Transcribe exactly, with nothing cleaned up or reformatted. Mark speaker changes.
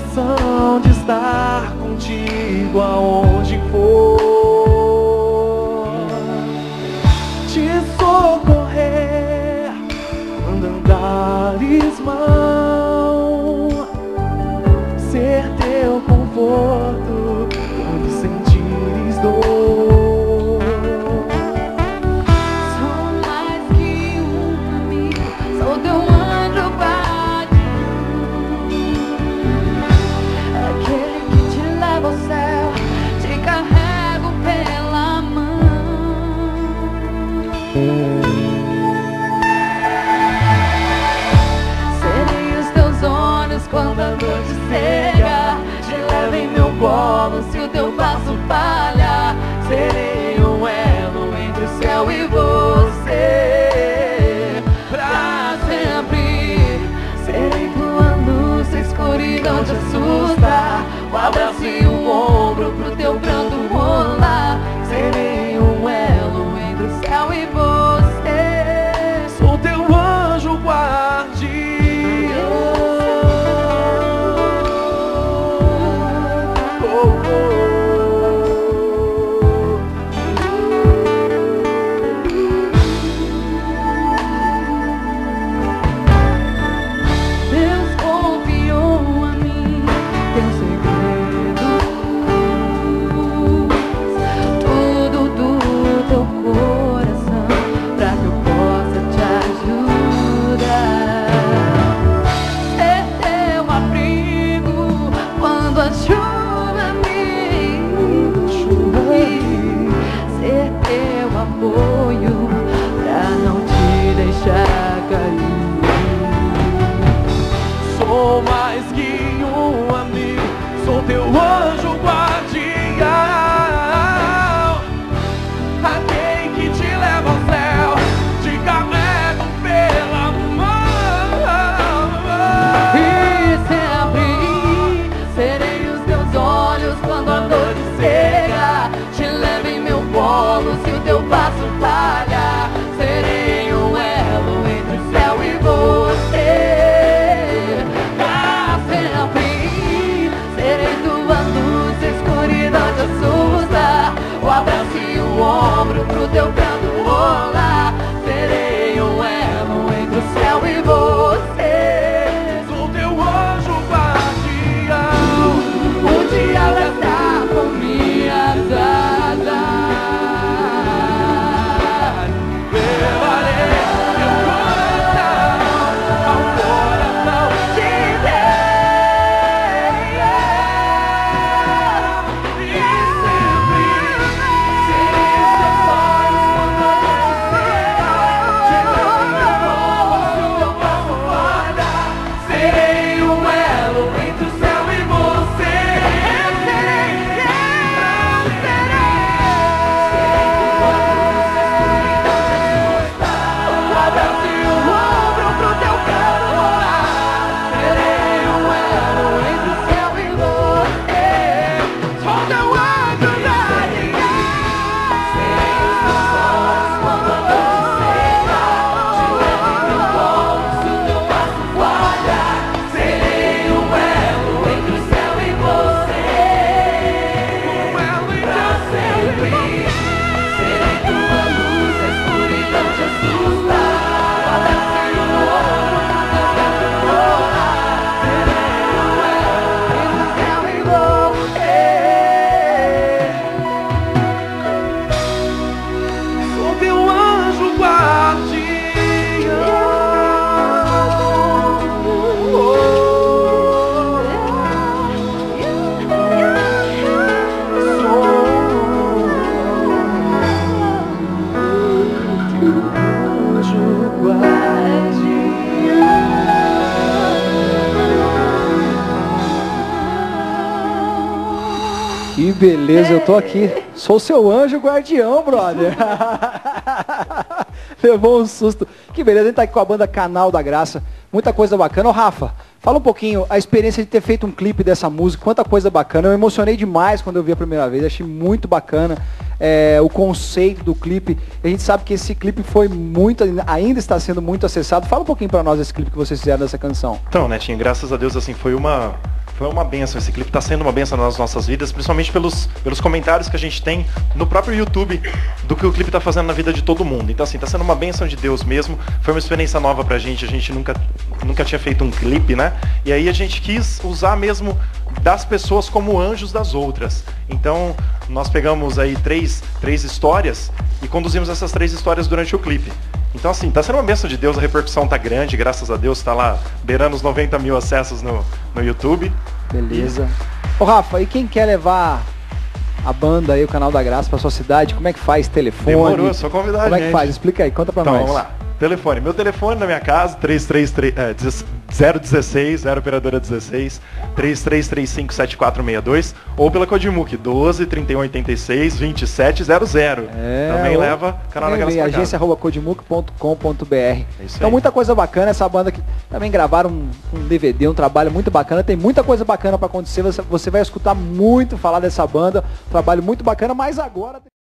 Speaker 1: missão de estar contigo aonde for, te socorrer quando andares mal, ser teu conforto quando sentires dor.
Speaker 2: Serei os teus olhos quando a noite cega, te levo em meu colo se o teu passo falha. Serei um elo entre o céu e você pra sempre. Serei tua luz, a escuridão te assusta, o abraço e o ombro pro teu pranto rolar. Serei um elo entre o céu e você.
Speaker 1: Sou teu anjo guardião. Oh, oh.
Speaker 2: Deus confiou a mim teus segredos, tudo do teu coração, pra que eu possa te ajudar. Ser teu abrigo quando a chuva vem, ser teu apoio pra não te deixar cair.
Speaker 1: Sou mais que um amigo, sou teu anjo guardião, aquele que te leva ao céu, te carrego pela mão.
Speaker 2: E sempre serei os teus olhos quando a noite cega, te levo em meu colo se o teu passo falha. Serei um elo entre o céu e você pra sempre. Serei tua luz, a escuridão te assusta, o abraço e o ombro pro teu pranto rolar. Serei um elo entre o céu e você.
Speaker 1: Sou teu anjo guardião.
Speaker 2: Onde abraçar com minhas asas.
Speaker 1: Levarei meu coração ao coração de Deus. E sempre serei os teus olhos quando a noite cega, te levo em meu colo se o teu passo falha. Serei um elo entre o céu e você. Serei, serei, o abraço e o ombro pro teu canto rolar. Serei um elo entre o céu e você. Sou teu anjo guardião. Serei os teus olhos quando a noite cega, te levo em meu colo se o teu passo falha. Serei um elo entre o céu e você. Um elo entre o céu e você. Serei tua luz, a escuridão te assusta, o abraço e o ombro pro teu canto rolar. Serei um elo entre o céu e você. Sou teu anjo
Speaker 3: Que beleza, eu tô aqui. Sou seu anjo guardião, brother. Levou um susto. Que beleza, a gente tá aqui com a banda Canal da Graça. Muita coisa bacana. Ô, Rafa, fala um pouquinho a experiência de ter feito um clipe dessa música. Quanta coisa bacana. Eu me emocionei demais quando eu vi a primeira vez. Achei muito bacana é, o conceito do clipe. A gente sabe que esse clipe foi muito, ainda está sendo muito acessado. Fala um pouquinho pra nós desse clipe que vocês fizeram dessa canção.
Speaker 4: Então, Netinho, graças a Deus, assim, foi uma... foi uma benção. Esse clipe está sendo uma benção nas nossas vidas, principalmente pelos, pelos comentários que a gente tem no próprio YouTube do que o clipe está fazendo na vida de todo mundo. Então assim, está sendo uma benção de Deus mesmo. Foi uma experiência nova pra gente, a gente nunca, nunca tinha feito um clipe, né? E aí a gente quis usar mesmo das pessoas como anjos das outras. Então nós pegamos aí três, três histórias e conduzimos essas três histórias durante o clipe. Então assim, tá sendo uma bênção de Deus, a repercussão tá grande, graças a Deus, tá lá beirando os noventa mil acessos no, no YouTube.
Speaker 3: Beleza. Ô Rafa, e quem quer levar a banda aí, o Canal da Graça, pra sua cidade, como é que faz? Telefone?
Speaker 4: Demorou, só convidar a
Speaker 3: Como
Speaker 4: gente.
Speaker 3: é que faz? Explica aí, conta pra
Speaker 4: Então
Speaker 3: nós.
Speaker 4: vamos lá. Telefone. Meu telefone na minha casa, três três três, é, zero um seis, zero operadora dezesseis, três três três cinco sete quatro seis dois, ou pela Codimuc, doze, trinta e um, oitenta e seis, vinte e sete zero zero.
Speaker 3: É,
Speaker 4: Também
Speaker 3: ou-
Speaker 4: leva Canal da Graça pra casa.
Speaker 3: agência arroba codimuc ponto com ponto br.
Speaker 4: É isso
Speaker 3: Então
Speaker 4: aí.
Speaker 3: muita coisa bacana, essa banda que também gravaram um, um D V D, um trabalho muito bacana, tem muita coisa bacana pra acontecer, você, você vai escutar muito falar dessa banda, um trabalho muito bacana, mas agora